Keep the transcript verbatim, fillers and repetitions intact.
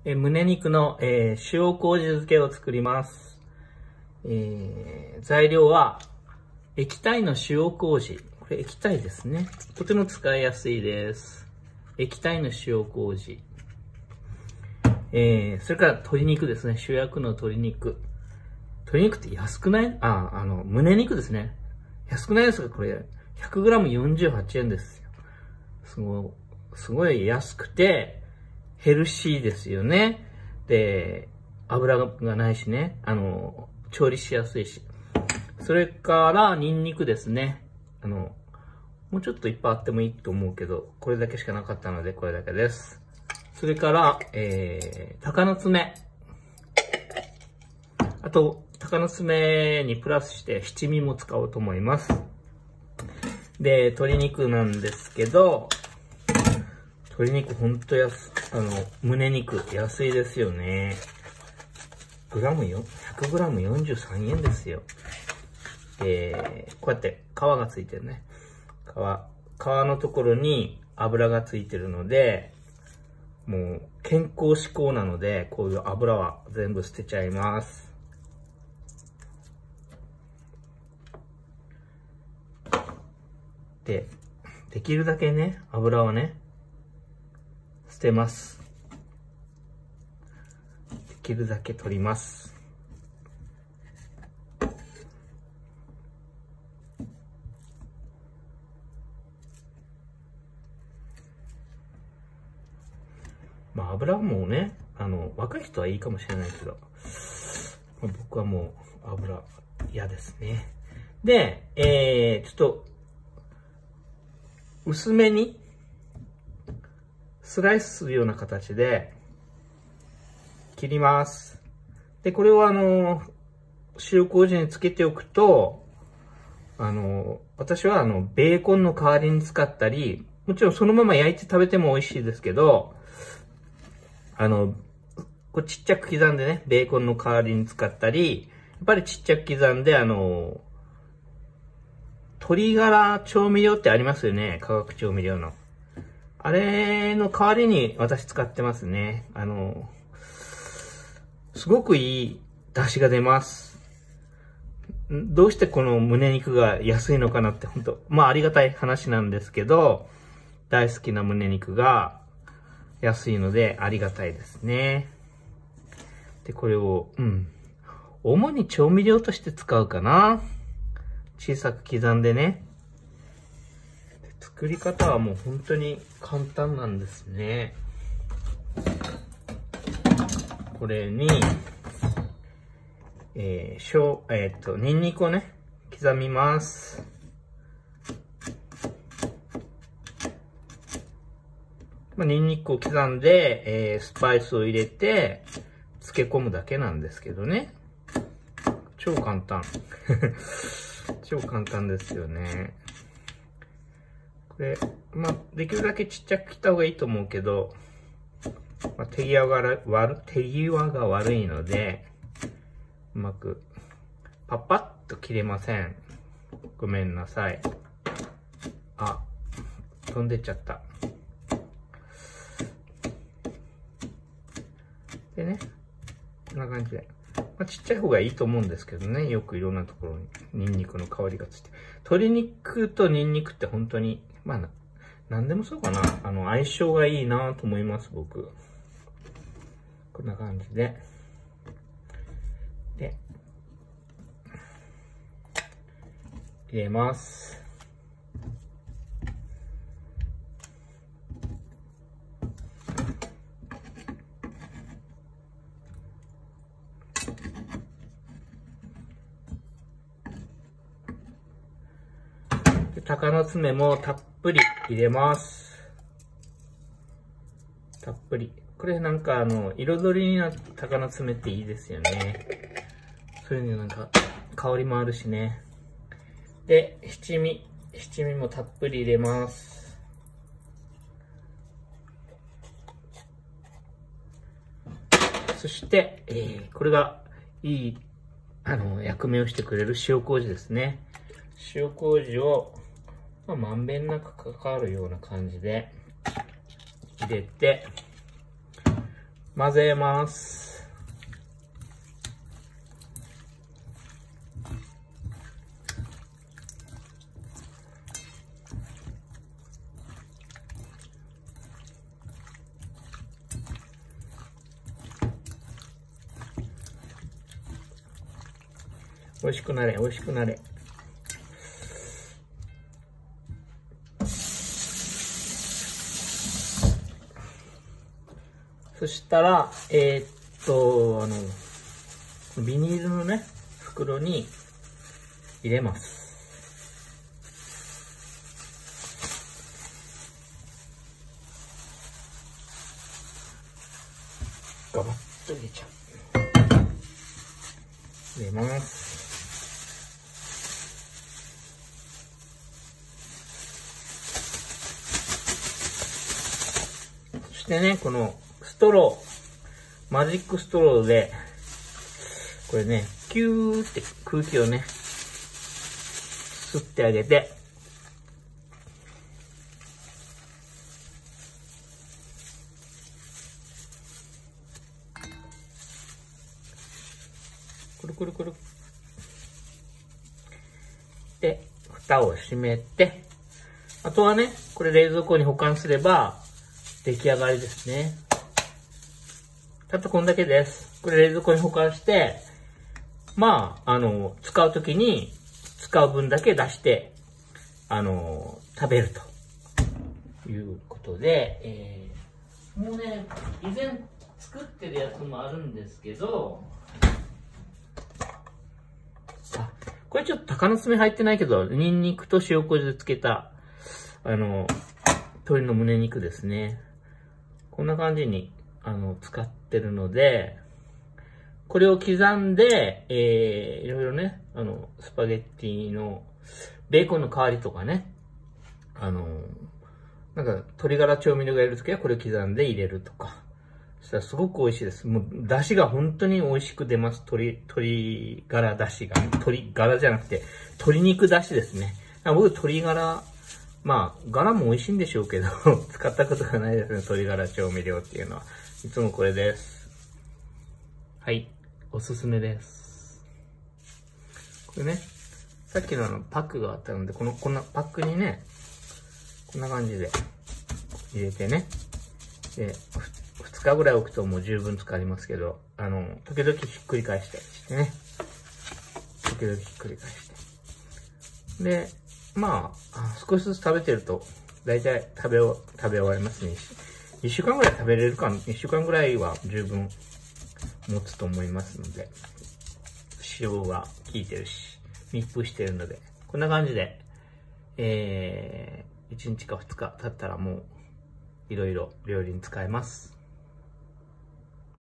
え胸肉の、えー、塩麹漬けを作ります。えー、材料は液体の塩麹。これ液体ですね。とても使いやすいです。液体の塩麹。えー、それから鶏肉ですね。主役の鶏肉。鶏肉って安くないあ、あの、胸肉ですね。安くないですかこれ。ひゃくグラムよんじゅうはちえんですよ。すごい、すごい安くて、ヘルシーですよね。で、油がないしね。あの、調理しやすいし。それから、ニンニクですね。あの、もうちょっといっぱいあってもいいと思うけど、これだけしかなかったので、これだけです。それから、えー、鷹の爪。あと、鷹の爪にプラスして七味も使おうと思います。で、鶏肉なんですけど、鶏肉ほんと安、あの、胸肉安いですよね。グラムよ、ひゃくグラムよんじゅうさんえんですよ。で、こうやって皮がついてるね。皮、皮のところに油がついてるので、もう健康志向なので、こういう油は全部捨てちゃいます。で、できるだけね、油はね、捨てます。できるだけ取ります。まあ油もね、あの、若い人はいいかもしれないけど、まあ、僕はもう油嫌ですね。で、えー、ちょっと、薄めにスライスするような形で切ります。で、これをあの、塩麹につけておくと、あの、私はあの、ベーコンの代わりに使ったり、もちろんそのまま焼いて食べても美味しいですけど、あの、こうちっちゃく刻んでね、ベーコンの代わりに使ったり、やっぱりちっちゃく刻んで、あの、鶏ガラ調味料ってありますよね。化学調味料の。あれの代わりに私使ってますね。あの、すごくいい出汁が出ます。どうしてこの胸肉が安いのかなって本当まあありがたい話なんですけど、大好きな胸肉が安いのでありがたいですね。で、これを、うん。主に調味料として使うかな。小さく刻んでね。作り方はもう本当に簡単なんですね。これに、えー、しょう、えー、っと、ニンニクをね、刻みます。まあ、ニンニクを刻んで、えー、スパイスを入れて、漬け込むだけなんですけどね。超簡単。超簡単ですよね。これ、まあ、できるだけちっちゃく切った方がいいと思うけど、まあ、手際が悪、手際が悪いので、うまく、パッパッと切れません。ごめんなさい。あ、飛んでっちゃった。でね、こんな感じで。まあ、ちっちゃい方がいいと思うんですけどね。よくいろんなところにニンニクの香りがついて。鶏肉とニンニクって本当に、まあな、なんでもそうかな。あの、相性がいいなと思います、僕。こんな感じで。で、入れます。鷹の爪もたっぷり入れます。たっぷり。これなんかあの、彩りになった鷹の爪っていいですよね。そういうのなんか、香りもあるしね。で、七味。七味もたっぷり入れます。そして、えー、これがいい、あの、役目をしてくれる塩麹ですね。塩麹を、まあ、まんべんなくかかるような感じで入れて、 混ぜます。美味しくなれ、美味しくなれ。そしたら、えー、っと、あの、ビニールのね、袋に入れます。ガバッと入れちゃう。入れます。そしてね、このストロー、マジックストローで、これね、キューって空気をね、吸ってあげて、くるくるくる。で、蓋を閉めて、あとはね、これ冷蔵庫に保管すれば、出来上がりですね。たったこんだけです。これ冷蔵庫に保管して、まあ、あの、使うときに使う分だけ出して、あの、食べるということで、えー、もうね、以前作ってるやつもあるんですけど、あ、これちょっと鷹の爪入ってないけど、ニンニクと塩麹で漬けた、あの、鶏の胸肉ですね。こんな感じに、あの、使ってるので、これを刻んで、えー、いろいろね、あの、スパゲッティの、ベーコンの代わりとかね、あの、なんか、鶏ガラ調味料がいるときはこれを刻んで入れるとか。そしたらすごく美味しいです。もう、出汁が本当に美味しく出ます。鶏、鶏ガラ出汁が。鶏ガラじゃなくて、鶏肉出汁ですね。僕、鶏ガラ、まあ、ガラも美味しいんでしょうけど、使ったことがないですね、鶏ガラ調味料っていうのは。いつもこれです。はい。おすすめです。これね、さっきのあのパックがあったので、この、こんなパックにね、こんな感じで入れてね。で、ふつかぐらい置くともう十分使いますけど、あの、時々ひっくり返したりしてね。時々ひっくり返して。で、まあ、少しずつ食べてると、だいたい食べを、食べ終わりますね。いっしゅうかんぐらい食べれるか、いっしゅうかんぐらいは十分持つと思いますので、塩が効いてるし、密封してるので、こんな感じで、えー、いちにちかふつか経ったらもう、いろいろ料理に使えます。